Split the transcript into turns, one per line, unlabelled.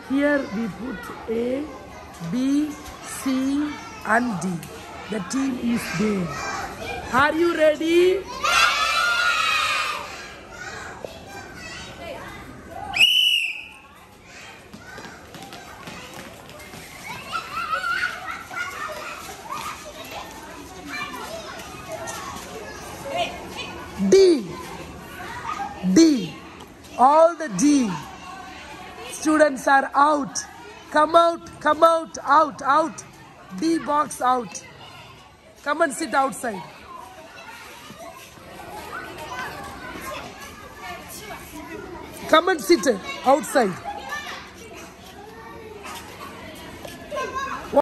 Here we put A, B, C and D. The team is there. Are you ready? D. D. All the D. Students are out. Come out, come out, out, out. D box out. Come and sit outside. Come and sit outside.